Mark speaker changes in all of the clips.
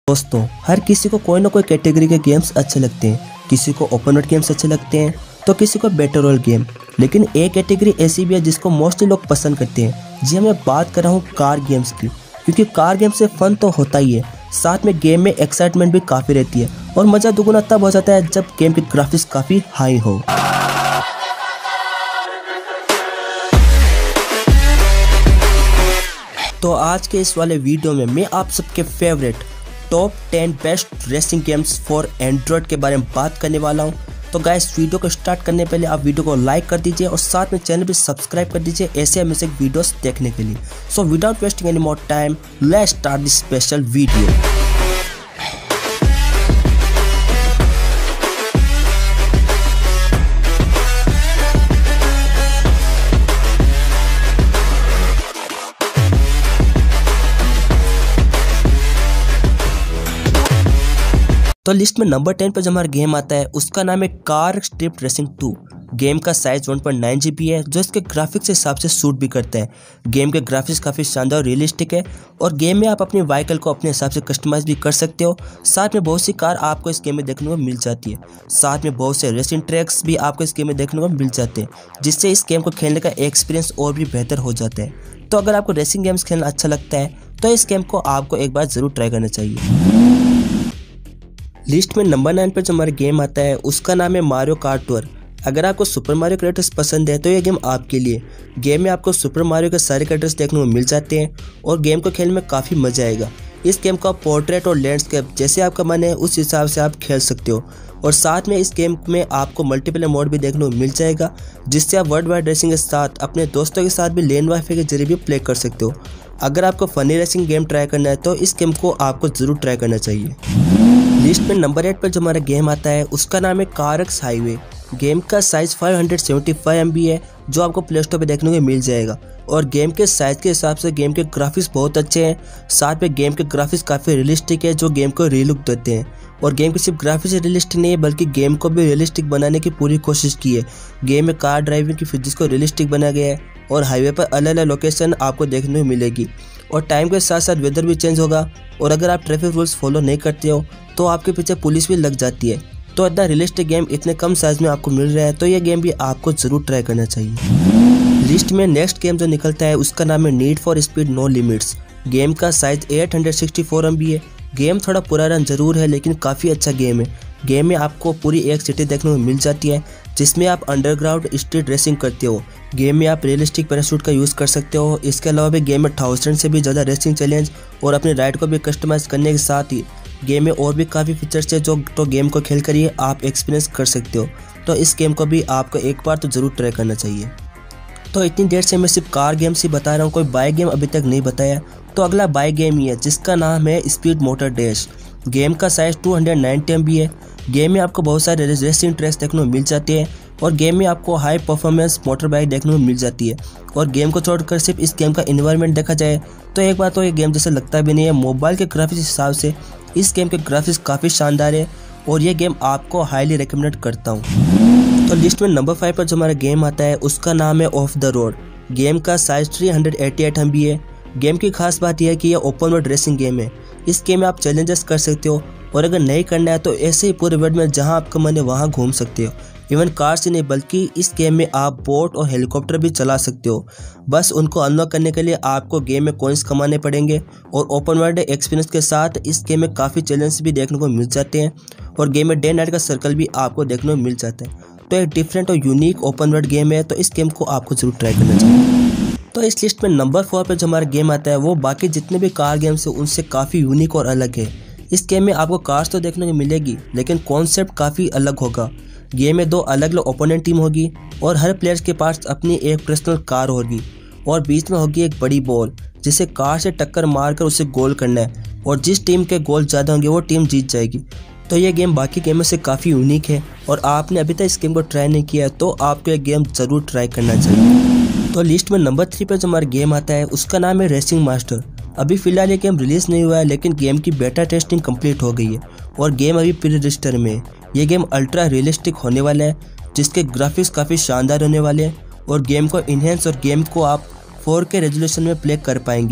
Speaker 1: दोस्तों, हर किसी को कोई ना कोई कैटेगरी के गेम्स अच्छे लगते हैं। किसी को ओपन वर्ल्ड गेम्स अच्छे लगते हैं तो किसी को बैटल रॉयल गेम। लेकिन एक कैटेगरी ऐसी भी है जिसको मोस्टली लोग पसंद करते हैं। जी मैं बात कर रहा हूँ कार गेम्स की, क्योंकि कार गेम से फन तो होता ही है, साथ में गेम में एक्साइटमेंट भी काफ़ी रहती है और मज़ा दुगुना तब हो जाता है जब गेम की ग्राफिक्स काफ़ी हाई हो। तो आज के इस वाले वीडियो में मैं आप सबके favourite top 10 best racing games for android के बारे में बात करने वाला हूं। तो गाइस, वीडियो को स्टार्ट करने पहले आप वीडियो को लाइक कर दीजिए और साथ में चैनल भी सब्सक्राइब कर दीजिए ऐसे अमेजिंग वीडियोस देखने के लिए। So without wasting any more time, let's start this special video. तो लिस्ट में नंबर 10 पर जो हमारा गेम आता है उसका नाम है कार स्ट्रिप रेसिंग 2। गेम का साइज 1.9 GB है, जो इसके ग्राफिक्स के हिसाब से सूट भी करता है। गेम के ग्राफिक्स काफ़ी शानदार और रियलिस्टिक है और गेम में आप अपनी व्हीकल को अपने हिसाब से कस्टमाइज भी कर सकते हो। साथ में बहुत सी कार आपको इस गेम में देखने को मिल जाती है। साथ में बहुत से रेसिंग ट्रैक्स भी आपको इस गेम में देखने को मिल जाते हैं, जिससे इस गेम को खेलने का एक्सपीरियंस और भी बेहतर हो जाता है। तो अगर आपको रेसिंग गेम्स खेलना अच्छा लगता है तो इस गेम को आपको एक बार ज़रूर ट्राई करना चाहिए। लिस्ट में नंबर 9 पर जो हमारा गेम आता है उसका नाम है मारियो कार्ट टूर। अगर आपको सुपर मारियो कैरेक्टर्स पसंद है तो ये गेम आपके लिए। गेम में आपको सुपर मारियो के सारे कैरेक्टर्स देखने को मिल जाते हैं और गेम को खेलने में काफ़ी मजा आएगा। इस गेम को आप पोर्ट्रेट और लैंडस्केप जैसे आपका मन है उस हिसाब से आप खेल सकते हो। और साथ में इस गेम में आपको मल्टीप्लेयर मोड भी देखने को मिल जाएगा, जिससे आप वर्ल्ड वाइड रेसिंग के साथ अपने दोस्तों के साथ भी लेन वाईफाई के जरिए भी प्ले कर सकते हो। अगर आपको फनी रेसिंग गेम ट्राई करना है तो इस गेम को आपको ज़रूर ट्राई करना चाहिए। लिस्ट में नंबर 8 पर जो हमारा गेम आता है उसका नाम है कारक्स हाईवे। गेम का साइज 575 MB है, जो आपको प्ले स्टोर पर देखने को मिल जाएगा। और गेम के साइज के हिसाब से गेम के ग्राफिक्स बहुत अच्छे हैं। साथ में गेम के ग्राफिक्स काफ़ी रियलिस्टिक है, जो गेम को रीलुक देते हैं। और गेम की सिर्फ ग्राफिक्स रियलिस्टिक नहीं है बल्कि गेम को भी रियलिस्टिक बनाने की पूरी कोशिश की है। गेम में कार ड्राइविंग की फिजिक्स को रियलिस्टिक बनाया गया है और हाईवे पर अलग अलग लोकेशन आपको देखने को मिलेगी। और टाइम के साथ साथ वेदर भी चेंज होगा और अगर आप ट्रैफिक रूल्स फॉलो नहीं करते हो तो आपके पीछे पुलिस भी लग जाती है। तो इतना रियलिस्टिक गेम इतने कम साइज में आपको मिल रहा है तो ये गेम भी आपको ज़रूर ट्राई करना चाहिए। लिस्ट में नेक्स्ट गेम जो निकलता है उसका नाम है need for speed no limits. Game का साइज 864 MB है। गेम थोड़ा पुराना जरूर है लेकिन काफ़ी अच्छा गेम है। गेम में आपको पूरी एक सिटी देखने को मिल जाती है, जिसमें आप अंडरग्राउंड स्ट्रीट रेसिंग करते हो। गेम में आप रियलिस्टिक पैराशूट का यूज़ कर सकते हो। इसके अलावा भी गेम में 1000 से भी ज़्यादा रेसिंग चैलेंज और अपनी राइड को भी कस्टमाइज करने के साथ ही गेम में और भी काफ़ी फीचर्स है जो तो गेम को खेल कर ही आप एक्सपीरियंस कर सकते हो। तो इस गेम को भी आपको एक बार तो ज़रूर ट्राई करना चाहिए। तो इतनी देर से मैं सिर्फ कार गेम्स ही बता रहा हूँ, कोई बाइक गेम अभी तक नहीं बताया। तो अगला बाइक गेम ही है जिसका नाम है स्पीड मोटर डैश। गेम का साइज 290 MB है। गेम में आपको बहुत सारे रेसिंग ट्रैक्स देखने को मिल जाते हैं और गेम में आपको हाई परफॉर्मेंस मोटर बाइक देखने को मिल जाती है। और गेम को छोड़कर सिर्फ इस गेम का एनवायरनमेंट देखा जाए तो एक बार तो ये गेम जैसे लगता भी नहीं है। मोबाइल के ग्राफिक्स हिसाब से इस गेम के ग्राफिक्स काफ़ी शानदार है और ये गेम आपको हाईली रिकमेंड करता हूँ। तो लिस्ट में नंबर 5 पर जो हमारा गेम आता है उसका नाम है ऑफ द रोड। गेम का साइज 388 MB है। गेम की खास बात यह है कि यह ओपन वर्ल्ड रेसिंग गेम है। इस गेम में आप चैलेंजेस कर सकते हो और अगर नहीं करना है तो ऐसे ही पूरे वर्ल्ड में जहां आपका मन है वहां घूम सकते हो। इवन कार से नहीं बल्कि इस गेम में आप बोट और हेलीकॉप्टर भी चला सकते हो। बस उनको अनलॉक करने के लिए आपको गेम में कॉइन्स कमाने पड़ेंगे। और ओपन वर्ल्ड एक्सपीरियंस के साथ इस गेम में काफ़ी चैलेंज भी देखने को मिल जाते हैं और गेम में डे नाइट का सर्कल भी आपको देखने को मिल जाता है। तो एक डिफरेंट और यूनिक ओपन वर्ल्ड गेम है, तो इस गेम को आपको जरूर ट्राई करना चाहिए। तो इस लिस्ट में नंबर 4 पर जो हमारा गेम आता है वो बाकी जितने भी कार गेम्स हैं उनसे काफ़ी यूनिक और अलग है। इस गेम में आपको कार्स तो देखने को मिलेगी लेकिन कॉन्सेप्ट काफ़ी अलग होगा। गेम में 2 अलग अलग ओपोनेंट टीम होगी और हर प्लेयर के पास अपनी एक पर्सनल कार होगी और बीच में होगी एक बड़ी बॉल, जिसे कार से टक्कर मारकर उसे गोल करना है और जिस टीम के गोल ज़्यादा होंगे वो टीम जीत जाएगी। तो ये गेम बाकी गेमों से काफ़ी यूनिक है और आपने अभी तक इस गेम को ट्राई नहीं किया तो आपको ये गेम ज़रूर ट्राई करना चाहिए। तो लिस्ट में नंबर 3 पर जो हमारा गेम आता है उसका नाम है रेसिंग मास्टर। अभी फ़िलहाल ये गेम रिलीज़ नहीं हुआ है लेकिन गेम की बेटा टेस्टिंग कंप्लीट हो गई है और गेम अभी प्री रजिस्टर में है। ये गेम अल्ट्रा रियलिस्टिक होने वाला है, जिसके ग्राफिक्स काफ़ी शानदार होने वाले हैं और गेम को इन्हेंस और गेम को आप 4K रेजोल्यूशन में प्ले कर पाएंगे।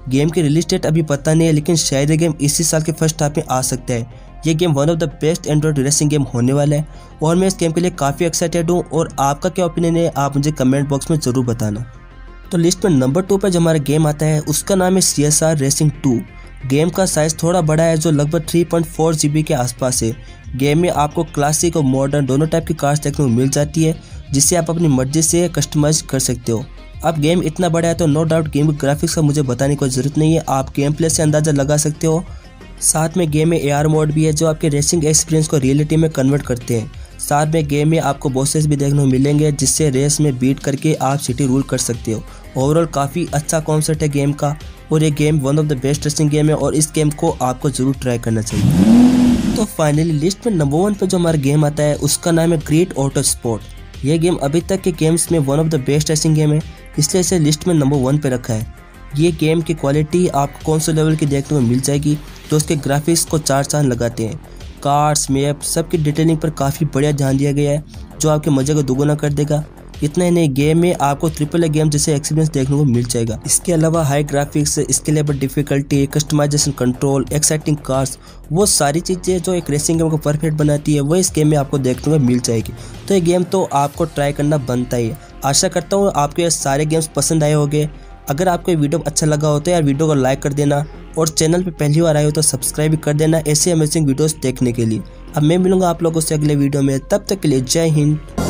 Speaker 1: गेम की रिलीज डेट अभी पता नहीं है, लेकिन शायद ये गेम इसी साल के फर्स्ट हाफ में आ सकता है। ये game one of the best android racing game होने वाला है और मैं इस गेम के लिए काफ़ी एक्साइटेड हूँ। और आपका क्या ओपिनियन है आप मुझे कमेंट बॉक्स में ज़रूर बताना। तो लिस्ट में नंबर 2 पर जो हमारा गेम आता है उसका नाम है CSR रेसिंग 2। गेम का साइज़ थोड़ा बड़ा है जो लगभग 3.4 GB के आसपास है। गेम में आपको क्लासिक और मॉडर्न दोनों टाइप की कार्स देखने को मिल जाती है, जिससे आप अपनी मर्जी से कस्टमाइज कर सकते हो। अब गेम इतना बड़ा है तो नो डाउट गेम के ग्राफिक्स का मुझे बताने की कोई ज़रूरत नहीं है, आप गेम प्ले से अंदाज़ा लगा सकते हो। साथ में गेम में AR मोड भी है जो आपके रेसिंग एक्सपीरियंस को रियलिटी में कन्वर्ट करते हैं। साथ में गेम में आपको बॉसेस भी देखने को मिलेंगे, जिससे रेस में बीट करके आप सिटी रूल कर सकते हो। ओवरऑल काफ़ी अच्छा कॉन्सेप्ट है गेम का और ये game one of the best racing game है और इस गेम को आपको ज़रूर ट्राई करना चाहिए। तो फाइनली लिस्ट में नंबर 1 पर जो हमारा गेम आता है उसका नाम है ग्रेट ऑटो स्पोर्ट। यह गेम अभी तक के गेम्स में one of the best racing game है, इसलिए इसे लिस्ट में नंबर 1 पे रखा है। ये गेम की क्वालिटी आपको कौन से लेवल की देखने को मिल जाएगी, तो उसके ग्राफिक्स को 4 चांद लगाते हैं। कार्स मैप सबकी डिटेलिंग पर काफ़ी बढ़िया ध्यान दिया गया है, जो आपके मज़े को दोगुना कर देगा। इतना ही नहीं, गेम में आपको AAA गेम जैसे एक्सपीरियंस देखने को मिल जाएगा। इसके अलावा high graphics, scalable difficulty, customisation control, exciting cars, वो सारी चीज़ें जो एक रेसिंग गेम को परफेक्ट बनाती है वो इस गेम में आपको देखने को मिल जाएगी। तो ये गेम तो आपको ट्राई करना बनता ही है। आशा करता हूँ आपको ये सारे गेम्स पसंद आए होंगे। अगर आपको ये वीडियो अच्छा लगा हो तो यार वीडियो को लाइक कर देना और चैनल पे पहली बार आए हो तो सब्सक्राइब भी कर देना ऐसे अमेजिंग वीडियोस देखने के लिए। अब मैं मिलूंगा आप लोगों से अगले वीडियो में, तब तक के लिए जय हिंद।